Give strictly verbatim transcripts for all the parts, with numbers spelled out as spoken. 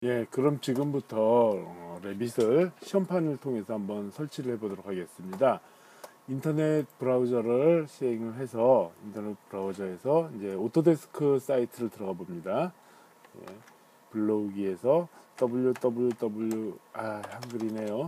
예, 그럼 지금부터 어, 레빗을 시험판을 통해서 한번 설치를 해보도록 하겠습니다. 인터넷 브라우저를 시행을 해서 인터넷 브라우저에서 이제 오토데스크 사이트를 들어가 봅니다. 예, 블로그에서 www 아 한글이네요.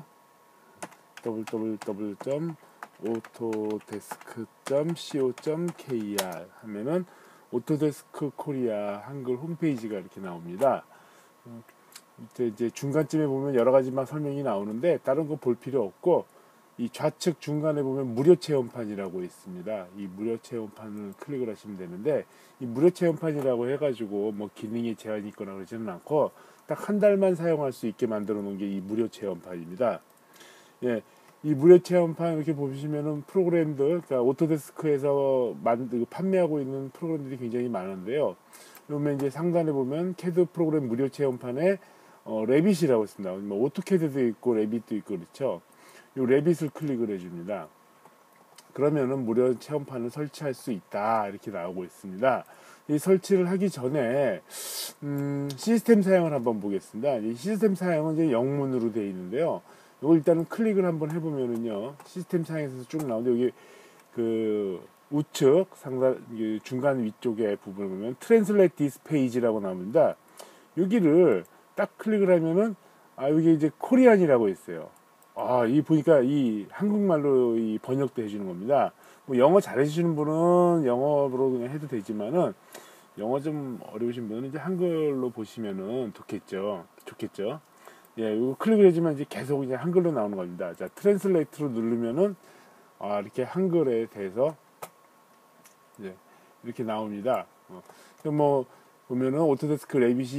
www 점 오토데스크 점 co 점 kr 하면은 오토데스크 코리아 한글 홈페이지가 이렇게 나옵니다. 밑에 이제 중간쯤에 보면 여러 가지 막 설명이 나오는데 다른 거 볼 필요 없고 이 좌측 중간에 보면 무료 체험판이라고 있습니다. 이 무료 체험판을 클릭을 하시면 되는데 이 무료 체험판이라고 해가지고 뭐 기능에 제한이 있거나 그러지는 않고 딱 한 달만 사용할 수 있게 만들어 놓은 게 이 무료 체험판입니다. 예, 이 무료 체험판 이렇게 보시면은 프로그램들, 그러니까 오토데스크에서 만들 판매하고 있는 프로그램들이 굉장히 많은데요. 그러면 이제 상단에 보면 캐드 프로그램 무료 체험판에 어, 레빗이라고 있습니다. 뭐 오토캐드도 있고 레빗도 있고 그렇죠. 이 레빗을 클릭을 해줍니다. 그러면은 무료 체험판을 설치할 수 있다 이렇게 나오고 있습니다. 이 설치를 하기 전에 음, 시스템 사양을 한번 보겠습니다. 이 시스템 사양은 이제 영문으로 되어 있는데요. 이거 일단은 클릭을 한번 해보면은요, 시스템 사양에서 쭉 나오는데 여기 그 우측 상단 중간 위쪽에 부분을 보면 Translate this page라고 나옵니다. 여기를 딱 클릭을 하면은 아 여기 이제 코리안이라고 있어요. 아, 이 보니까 이 한국말로 이 번역도 해주는 겁니다. 뭐 영어 잘해주시는 분은 영어로 그냥 해도 되지만은 영어 좀 어려우신 분은 이제 한글로 보시면은 좋겠죠. 좋겠죠. 예, 이거 클릭을 해주면 이제 계속 이제 한글로 나오는 겁니다. 자, 트랜슬레이트로 누르면은 아, 이렇게 한글에 대해서 이제 이렇게 나옵니다. 어, 뭐 보면은 오토데스크 레빗이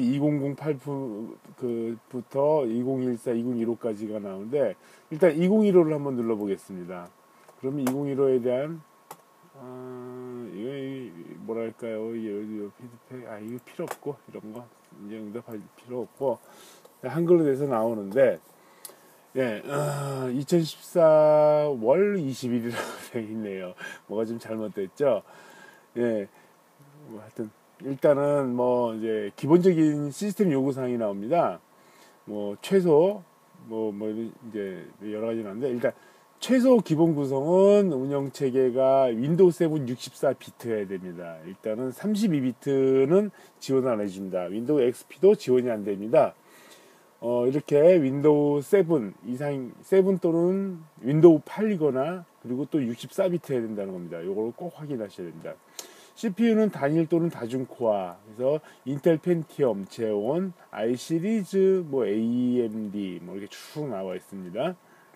이천팔부터 이천십사, 이천십오까지가 나오는데 일단 이천십오를 한번 눌러보겠습니다. 그러면 이천십오에 대한 어, 이거 뭐랄까요? 이거 피드백 아 이거 필요 없고 이런 거 이제 응답할 필요 없고 한글로 돼서 나오는데 예, 어, 이천십사 월 이십일이라고 되어 있네요. 뭐가 좀 잘못됐죠? 예, 뭐 하여튼 일단은 뭐 이제 기본적인 시스템 요구사항이 나옵니다. 뭐 최소 뭐 뭐 이제 여러 가지 나오는데 일단 최소 기본 구성은 운영 체계가 윈도우 세븐 육십사 비트여야 됩니다. 일단은 삼십이 비트는 지원을 안 해줍니다. 윈도우 엑스피도 지원이 안 됩니다. 어, 이렇게 윈도우 세븐 이상, 세븐 또는 윈도우 팔이거나 그리고 또 육십사 비트 해야 된다는 겁니다. 이걸 꼭 확인하셔야 됩니다. 씨피유는 단일 또는 다중코어, 그래서 인텔 펜티엄, 제온, i 시리즈, 뭐 에이엠디 뭐 이렇게 쭉 나와 있습니다.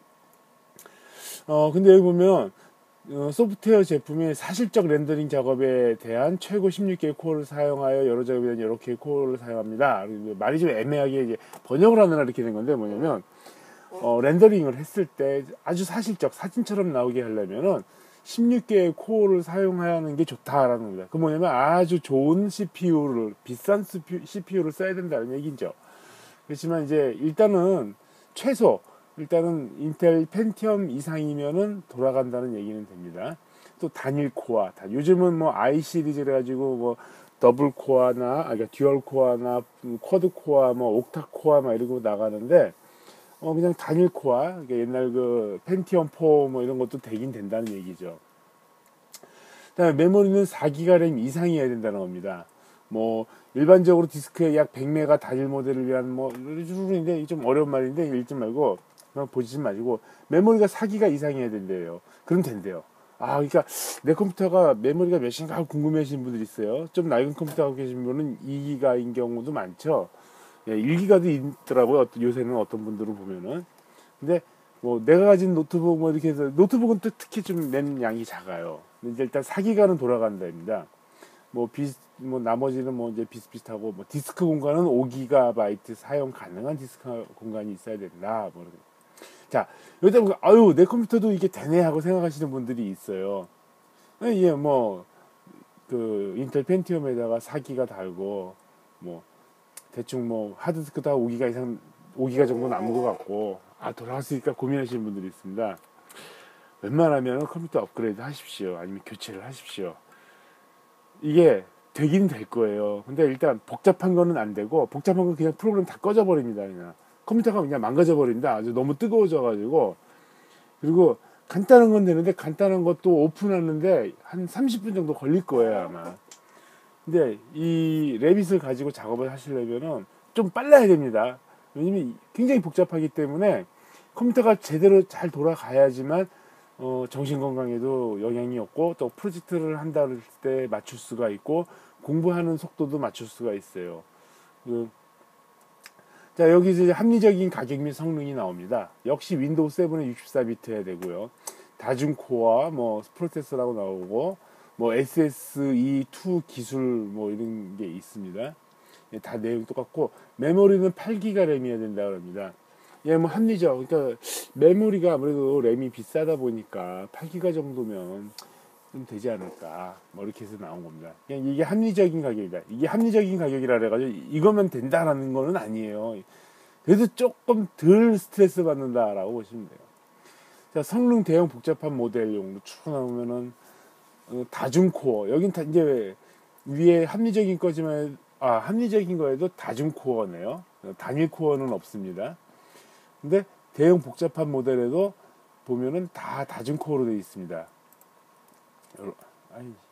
어 근데 여기 보면 어, 소프트웨어 제품의 사실적 렌더링 작업에 대한 최고 십육 개의 코어를 사용하여 여러 작업에 대한 여러 개의 코어를 사용합니다. 말이 좀 애매하게 이제 번역을 하느라 이렇게 된 건데 뭐냐면 어, 렌더링을 했을 때 아주 사실적 사진처럼 나오게 하려면은 십육 개의 코어를 사용하는 게 좋다라는 겁니다. 그 뭐냐면 아주 좋은 씨피유를 비싼 씨피유를 써야 된다는 얘기죠. 그렇지만 이제 일단은 최소 일단은 인텔 펜티엄 이상이면은 돌아간다는 얘기는 됩니다. 또 단일 코어, 요즘은 뭐 i 시리즈를 가지고 뭐 더블 코어나, 아, 그러니까 듀얼 코어나 쿼드 코어, 뭐 옥타 코어 막 이러고 나가는데 어 그냥 단일 코어, 그러니까 옛날 그 펜티엄 사 뭐 이런 것도 되긴 된다는 얘기죠. 그다음에 메모리는 사 기가 램 이상이어야 된다는 겁니다. 뭐 일반적으로 디스크에 약 백 메가 단일 모델을 위한 뭐 이런 좀 어려운 말인데 읽지 말고 그냥 보지 마시고 메모리가 사 기가 이상이어야 된대요. 그럼 된대요. 아, 그러니까 내 컴퓨터가 메모리가 몇인가 궁금해하시는 분들이 있어요. 좀 낡은 컴퓨터 갖고 계신 분은 이 기가인 경우도 많죠. 예, 일 기가도 있더라고요. 요새는 어떤 분들을 보면은. 근데 뭐 내가 가진 노트북 뭐 이렇게 해서 노트북은 또 특히 좀 램 양이 작아요. 근데 이제 일단 사 기가는 돌아간다입니다. 뭐 비슷 뭐 나머지는 뭐 이제 비슷비슷하고 뭐 디스크 공간은 오 기가바이트 사용 가능한 디스크 공간이 있어야 된다. 뭐 자, 여기다 보고 아유 내 컴퓨터도 이게 되네 하고 생각하시는 분들이 있어요. 예, 뭐 그 인텔 펜티엄에다가 사 기가 달고 뭐 대충 뭐 하드디스크 다 오 기가 이상 오 기가 정도 남은 것 같고 아 돌아갈 수 있을까 고민하시는 분들이 있습니다. 웬만하면 컴퓨터 업그레이드 하십시오. 아니면 교체를 하십시오. 이게 되긴 될 거예요. 근데 일단 복잡한 거는 안 되고, 복잡한 건 그냥 프로그램 다 꺼져 버립니다. 그냥 컴퓨터가 그냥 망가져 버린다. 아주 너무 뜨거워져 가지고. 그리고 간단한 건 되는데, 간단한 것도 오픈하는데 한 삼십 분 정도 걸릴 거예요, 아마. 근데 이 레빗을 가지고 작업을 하시려면은 좀 빨라야 됩니다. 왜냐면 굉장히 복잡하기 때문에 컴퓨터가 제대로 잘 돌아가야지만 어, 정신건강에도 영향이 없고, 또 프로젝트를 한다 할 때 맞출 수가 있고, 공부하는 속도도 맞출 수가 있어요. 그, 자, 여기서 이제 합리적인 가격 및 성능이 나옵니다. 역시 윈도우 세븐에 육십사 비트 해야 되고요. 다중코어, 뭐, 프로세서라고 나오고, 뭐, 에스에스이 투 기술, 뭐, 이런 게 있습니다. 예, 다 내용 똑같고, 메모리는 팔 기가 램이어야 된다 그럽니다. 예, 뭐 합리적. 그러니까 메모리가 아무래도 램이 비싸다 보니까 팔 기가 정도면 좀 되지 않을까. 뭐 이렇게 해서 나온 겁니다. 그냥 이게 합리적인 가격이다. 이게 합리적인 가격이라 그래가지고 이거면 된다라는 거는 아니에요. 그래도 조금 덜 스트레스 받는다라고 보시면 돼요. 자, 성능 대형 복잡한 모델용으로 쭉 나오면은 어, 다중코어. 여긴 다 이제 위에 합리적인 거지만 아 합리적인 거에도 다중코어네요. 단일 코어는 없습니다. 근데 대형 복잡한 모델에도 보면은 다 다중코어로 되어 있습니다. 아이,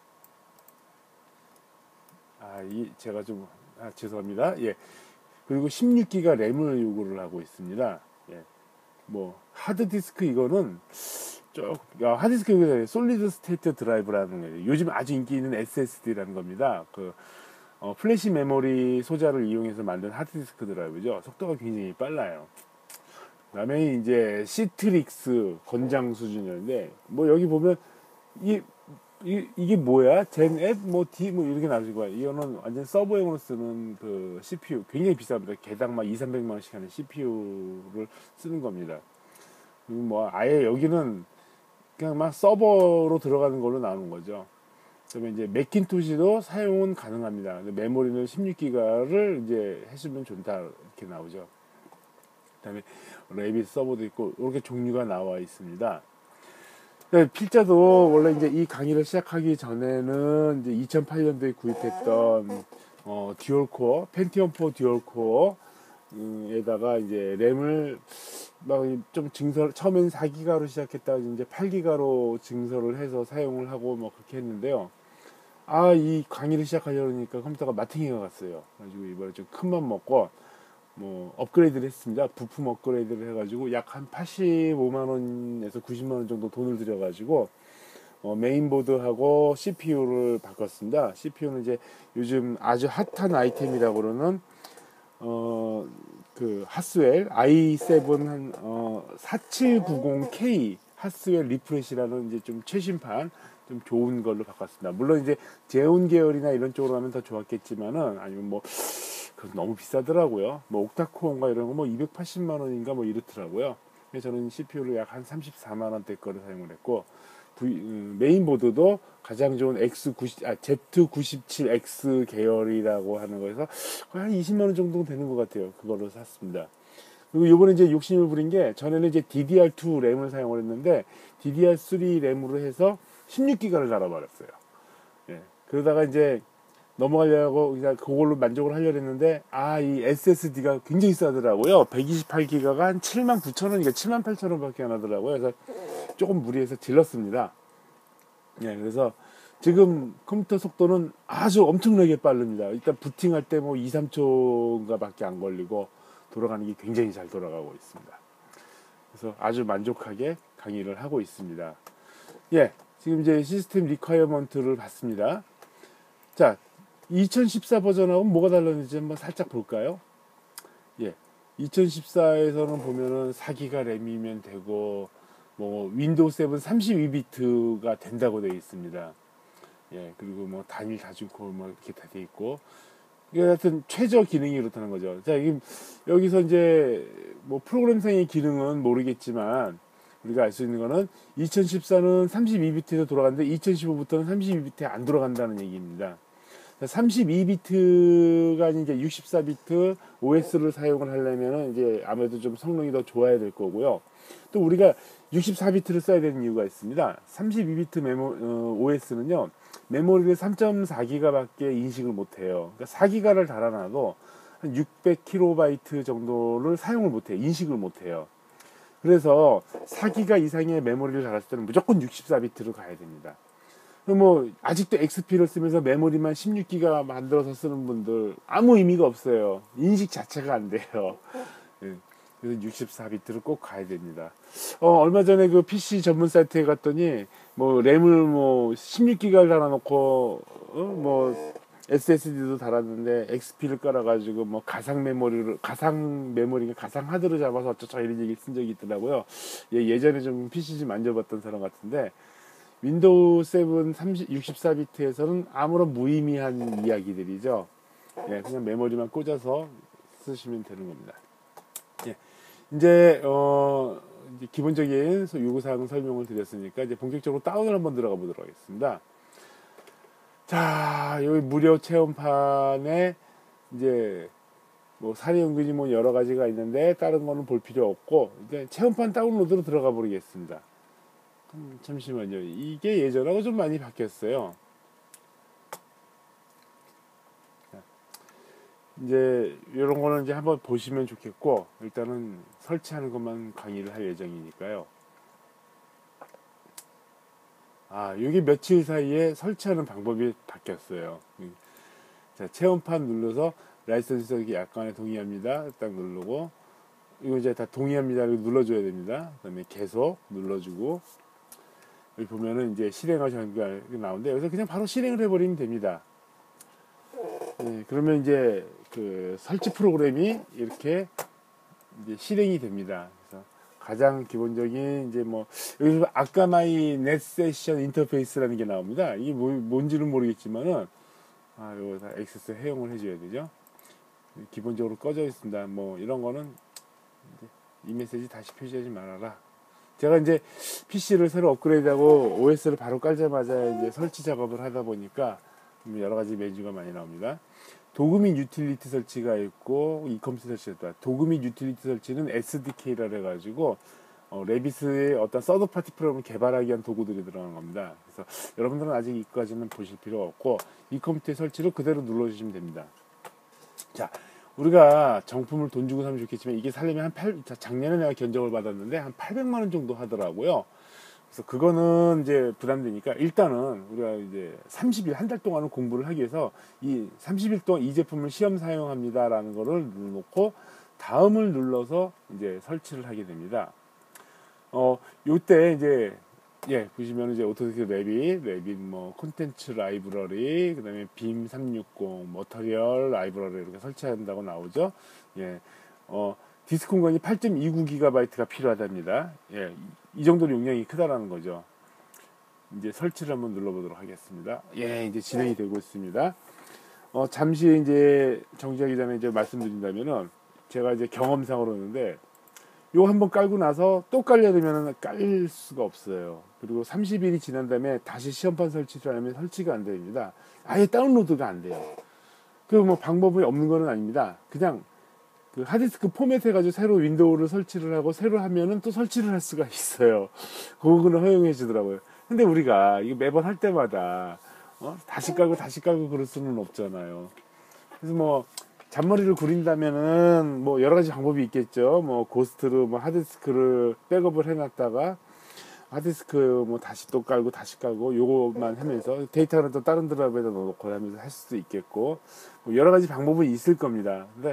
아, 이 제가 좀 아, 죄송합니다. 예. 그리고 십육 기가 램을 요구를 하고 있습니다. 예. 뭐 하드 디스크 이거는 쭉 하드 디스크 이거 솔리드 스테이트 드라이브라는 거예요. 요즘 아주 인기 있는 에스에스디라는 겁니다. 그 어, 플래시 메모리 소자를 이용해서 만든 하드 디스크 드라이브죠. 속도가 굉장히 빨라요. 그다음에 이제 시트릭스 권장 수준이었는데, 뭐 여기 보면 이, 이 이게 뭐야? 젠 앱 뭐 D 뭐 이렇게 나올 거야. 이거는 완전 서버용으로 쓰는 그 씨피유 굉장히 비쌉니다. 개당 막 이삼백만 원씩 하는 씨피유를 쓰는 겁니다. 그리고 뭐 아예 여기는 그냥 막 서버로 들어가는 걸로 나오는 거죠. 그러면 이제 맥킨토시도 사용은 가능합니다. 메모리는 십육 기가를 이제 해주면 좋다 이렇게 나오죠. 그다음에 레빗 서버도 있고 이렇게 종류가 나와 있습니다. 네, 필자도 원래 이제 이 강의를 시작하기 전에는 이제 이천팔 년도에 구입했던 어, 듀얼코어 펜티엄 사 듀얼코어에다가 이제 램을 막 좀 증설 처음엔 사 기가로 시작했다가 이제 팔 기가로 증설을 해서 사용을 하고 뭐 그렇게 했는데요. 아, 이 강의를 시작하려니까 컴퓨터가 마탱이가 갔어요. 그래가지고 이번에 좀 큰 맘 먹고 뭐 업그레이드를 했습니다. 부품 업그레이드를 해가지고 약 한 팔십오만 원에서 구십만 원 정도 돈을 들여가지고 어, 메인보드하고 씨피유를 바꿨습니다. 씨피유는 이제 요즘 아주 핫한 아이템이라고 그러는 어, 그 하스웰 아이 세븐 한 어, 사칠구공 케이 하스웰 리프레시라는 이제 좀 최신판 좀 좋은 걸로 바꿨습니다. 물론 이제 제온 계열이나 이런 쪽으로 가면 더 좋았겠지만은 아니면 뭐 그 너무 비싸더라고요. 뭐 옥타코어인가 이런 거 뭐 이백팔십만 원인가 뭐 이렇더라고요. 그래서 저는 씨피유를 약 한 삼십사만 원대 거를 사용을 했고 v, 음, 메인보드도 가장 좋은 엑스 구십, 아, 지 구십칠 엑스 계열이라고 하는 거에서 거의 한 이십만 원 정도 되는 것 같아요. 그걸로 샀습니다. 그리고 이번에 이제 욕심을 부린 게 전에는 이제 디디알 투 램을 사용을 했는데 디디알 쓰리 램으로 해서 십육 기가를 달아버렸어요. 예. 그러다가 이제 넘어가려고 그냥 그걸로 만족을 하려고 했는데 아, 이 에스에스디가 굉장히 싸더라고요. 백이십팔 기가가 한 칠만 구천 원이니까 칠만 팔천 원밖에 안 하더라고요. 그래서 조금 무리해서 질렀습니다. 예, 그래서 지금 컴퓨터 속도는 아주 엄청나게 빠릅니다. 일단 부팅할 때 뭐 이, 삼 초인가 밖에 안 걸리고 돌아가는 게 굉장히 잘 돌아가고 있습니다. 그래서 아주 만족하게 강의를 하고 있습니다. 예, 지금 이제 시스템 리퀘어먼트를 봤습니다. 자, 이천십사 버전하고 뭐가 달랐는지 한번 살짝 볼까요? 예, 이천십사에서는 보면은 사 기가 램이면 되고 뭐 윈도우 세븐 삼십이 비트가 된다고 되어 있습니다. 예, 그리고 뭐 단일 다중코어 뭐 이렇게 다 되어 있고 이게 하여튼 최저 기능이 이렇다는 거죠. 자, 여기서 이제 뭐 프로그램상의 기능은 모르겠지만 우리가 알 수 있는 거는 이천십사는 삼십이 비트에서 돌아가는데 이천십오부터는 삼십이 비트에 안 돌아간다는 얘기입니다. 삼십이 비트가 이제 육십사 비트 오에스를 사용을 하려면 이제 아무래도 좀 성능이 더 좋아야 될 거고요. 또 우리가 육십사 비트를 써야 되는 이유가 있습니다. 삼십이 비트 메모, 어, 오에스는요, 메모리를 삼 점 사 기가밖에 인식을 못해요. 그러니까 사 기가를 달아놔도 한 육백 킬로바이트 정도를 사용을 못해요. 인식을 못해요. 그래서 사 기가 이상의 메모리를 달았을 때는 무조건 육십사 비트로 가야 됩니다. 뭐 아직도 엑스피를 쓰면서 메모리만 십육 기가 만들어서 쓰는 분들 아무 의미가 없어요. 인식 자체가 안 돼요. 예, 그래서 육십사 비트로 꼭 가야 됩니다. 어, 얼마 전에 그 피씨 전문 사이트에 갔더니 뭐 램을 뭐 십육 기가를 달아놓고 어, 뭐 에스에스디도 달았는데 엑스피를 깔아가지고 뭐 가상 메모리를 가상 메모리가 가상 하드로 잡아서 어쩌자 이런 얘기 쓴 적이 있더라고요. 예, 예전에 좀 피씨 좀 만져봤던 사람 같은데 윈도우 칠 삼십, 육십사 비트에서는 아무런 무의미한 이야기들이죠. 예, 그냥 메모리만 꽂아서 쓰시면 되는 겁니다. 예, 이제 어 이제 기본적인 요구사항 설명을 드렸으니까 이제 본격적으로 다운을 한번 들어가 보도록 하겠습니다. 자, 여기 무료 체험판에 이제 뭐 사례연구지 뭐 여러 가지가 있는데 다른 거는 볼 필요 없고 이제 체험판 다운로드로 들어가 보겠습니다. 음, 잠시만요. 이게 예전하고 좀 많이 바뀌었어요. 이제 이런 거는 이제 한번 보시면 좋겠고 일단은 설치하는 것만 강의를 할 예정이니까요. 아, 여기 며칠 사이에 설치하는 방법이 바뀌었어요. 자, 체험판 눌러서 라이선스 설계 약관에 동의합니다. 딱 누르고 이거 이제 다 동의합니다. 이렇게 눌러줘야 됩니다. 그다음에 계속 눌러주고 여기 보면은 이제 실행할 정보가 나오는데 여기서 그냥 바로 실행을 해버리면 됩니다. 네, 그러면 이제 그 설치 프로그램이 이렇게 이제 실행이 됩니다. 그래서 가장 기본적인 이제 뭐 여기서 아까마이 넷 세션 인터페이스라는 게 나옵니다. 이게 뭐, 뭔지는 모르겠지만은 아, 이거 다 액세스 해용을 해줘야 되죠. 기본적으로 꺼져 있습니다. 뭐 이런 거는 이 메시지 다시 표시하지 말아라. 제가 이제 피씨를 새로 업그레이드하고 오에스를 바로 깔자마자 이제 설치 작업을 하다 보니까 여러 가지 메뉴가 많이 나옵니다. 도구 및 유틸리티 설치가 있고 이컴퓨터 설치가 있다. 도구 및 유틸리티 설치는 에스디케이라 해가지고 어, 레빗의 어떤 서드 파티 프로그램을 개발하기 위한 도구들이 들어가는 겁니다. 그래서 여러분들은 아직 이까지는 보실 필요 없고 이컴퓨터 설치로 그대로 눌러주시면 됩니다. 자, 우리가 정품을 돈 주고 사면 좋겠지만 이게 살려면 한 팔, 작년에 내가 견적을 받았는데 한 팔백만 원 정도 하더라고요. 그래서 그거는 이제 부담되니까 일단은 우리가 이제 삼십 일, 한 달 동안은 공부를 하기 위해서 이 삼십 일 동안 이 제품을 시험 사용합니다라는 거를 눌러놓고 다음을 눌러서 이제 설치를 하게 됩니다. 어, 요때 이제 예, 보시면 이제 오토데스크 레빗, 레빗 뭐 콘텐츠 라이브러리, 그다음에 빔 삼백육십, 머터리얼 라이브러리 이렇게 설치한다고 나오죠. 예, 어, 디스크 공간이 팔 점 이구 기가바이트가 필요하답니다. 예, 이 정도 용량이 크다라는 거죠. 이제 설치를 한번 눌러보도록 하겠습니다. 예, 이제 진행이 되고 있습니다. 어, 잠시 이제 정지하기 전에 이제 말씀드린다면은 제가 이제 경험상으로 했는데 요거 한번 깔고 나서 또 깔려야 되면 깔 수가 없어요. 그리고 삼십 일이 지난 다음에 다시 시험판 설치를 하면 설치가 안 됩니다. 아예 다운로드가 안 돼요. 그 뭐 방법이 없는 건 아닙니다. 그냥 그 하드디스크 포맷 해가지고 새로 윈도우를 설치를 하고 새로 하면은 또 설치를 할 수가 있어요. 그거는 허용해 주더라고요. 근데 우리가 이거 매번 할 때마다 어? 다시 깔고 다시 깔고 그럴 수는 없잖아요. 그래서 뭐 잔머리를 구린다면은 뭐 여러 가지 방법이 있겠죠. 뭐 고스트로 뭐 하드디스크를 백업을 해놨다가 하드디스크 뭐 다시 또 깔고 다시 깔고 요거만 하면서 데이터는 또 다른 드라이브에다 넣어놓고 하면서 할 수도 있겠고 뭐 여러 가지 방법은 있을 겁니다. 근데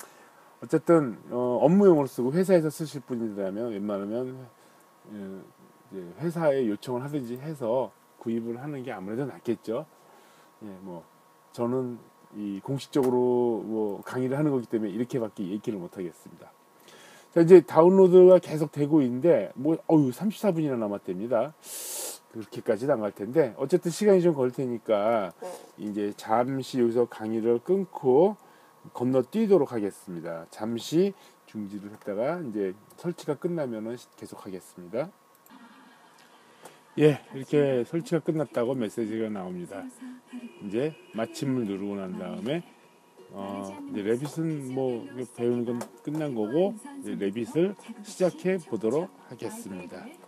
어쨌든 어, 업무용으로 쓰고 회사에서 쓰실 분이라면 웬만하면 예, 이제 회사에 요청을 하든지 해서 구입을 하는 게 아무래도 낫겠죠. 예, 뭐 저는 이 공식적으로 뭐 강의를 하는 거기 때문에 이렇게밖에 얘기를 못 하겠습니다. 자, 이제 다운로드가 계속 되고 있는데 뭐 어유 삼십사 분이나 남았답니다. 그렇게까지는 안 갈 텐데 어쨌든 시간이 좀 걸릴 테니까 이제 잠시 여기서 강의를 끊고 건너뛰도록 하겠습니다. 잠시 중지를 했다가 이제 설치가 끝나면은 계속 하겠습니다. 예, 이렇게 설치가 끝났다고 메시지가 나옵니다. 이제 마침을 누르고 난 다음에 어, 이제 레빗은 뭐 배우는 건 끝난 거고 이제 레빗을 시작해 보도록 하겠습니다.